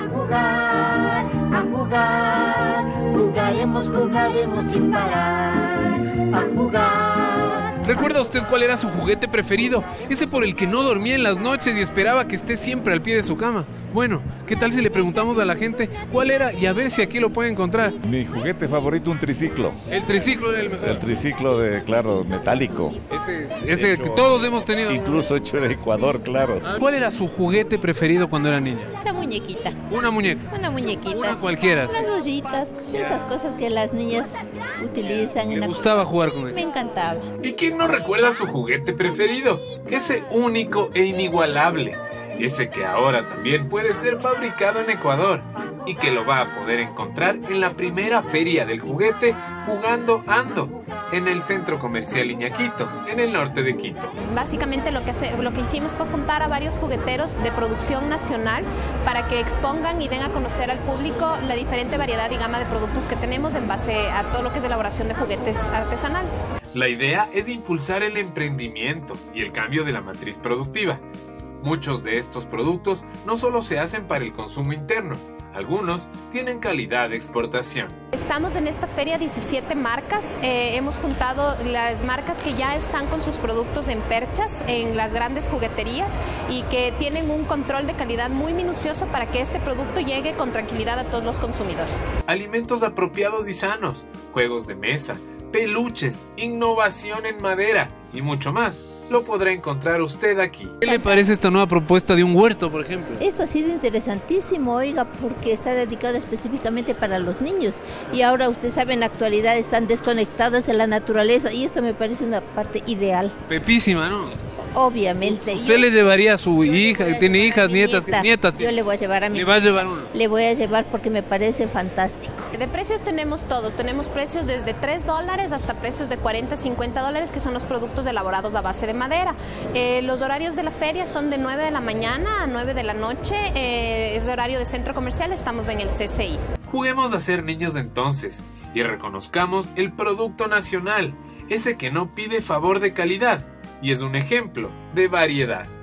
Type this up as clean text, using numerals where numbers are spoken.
a jugar, jugaremos, jugaremos sin parar, a jugar. ¿Recuerda usted cuál era su juguete preferido? Ese por el que no dormía en las noches y esperaba que esté siempre al pie de su cama. Bueno, ¿qué tal si le preguntamos a la gente cuál era y a ver si aquí lo puede encontrar? Mi juguete favorito, un triciclo. El triciclo era el mejor. El triciclo claro, metálico. Ese que todos hemos tenido. Incluso hecho en Ecuador, claro. ¿Cuál era su juguete preferido cuando era niña? Una muñequita. Una muñeca. Una muñequita. Una cualquiera. Sí. Unas ollitas, esas cosas que las niñas utilizan. Me gustaba jugar con eso. Me encantaba. ¿Y quién no recuerda su juguete preferido? Ese único e inigualable. Ese que ahora también puede ser fabricado en Ecuador y que lo va a poder encontrar en la primera feria del juguete Jugando Ando, en el Centro Comercial Iñaquito, en el norte de Quito. Básicamente lo que hicimos fue juntar a varios jugueteros de producción nacional para que expongan y den a conocer al público la diferente variedad y gama de productos que tenemos en base a todo lo que es elaboración de juguetes artesanales. La idea es impulsar el emprendimiento y el cambio de la matriz productiva. Muchos de estos productos no solo se hacen para el consumo interno, algunos tienen calidad de exportación. Estamos en esta feria 17 marcas, hemos juntado las marcas que ya están con sus productos en perchas, en las grandes jugueterías y que tienen un control de calidad muy minucioso para que este producto llegue con tranquilidad a todos los consumidores. Alimentos apropiados y sanos, juegos de mesa, peluches, innovación en madera y mucho más. Lo podrá encontrar usted aquí. ¿Qué le parece esta nueva propuesta de un huerto, por ejemplo? Esto ha sido interesantísimo, oiga, porque está dedicado específicamente para los niños. Y ahora, usted sabe, en la actualidad están desconectados de la naturaleza y esto me parece una parte ideal. Pepísima, ¿no? Obviamente. ¿Usted le llevaría a su hija? ¿Tiene hijas, nietas? Yo le voy a llevar a mi ¿Le va a llevar uno? Le voy a llevar porque me parece fantástico. De precios tenemos todo. Tenemos precios desde $3 hasta precios de $40, $50, que son los productos elaborados a base de madera. Los horarios de la feria son de 9 de la mañana a 9 de la noche. Es horario de centro comercial, estamos en el CCI. Juguemos a ser niños entonces y reconozcamos el producto nacional, ese que no pide favor de calidad y es un ejemplo de variedad.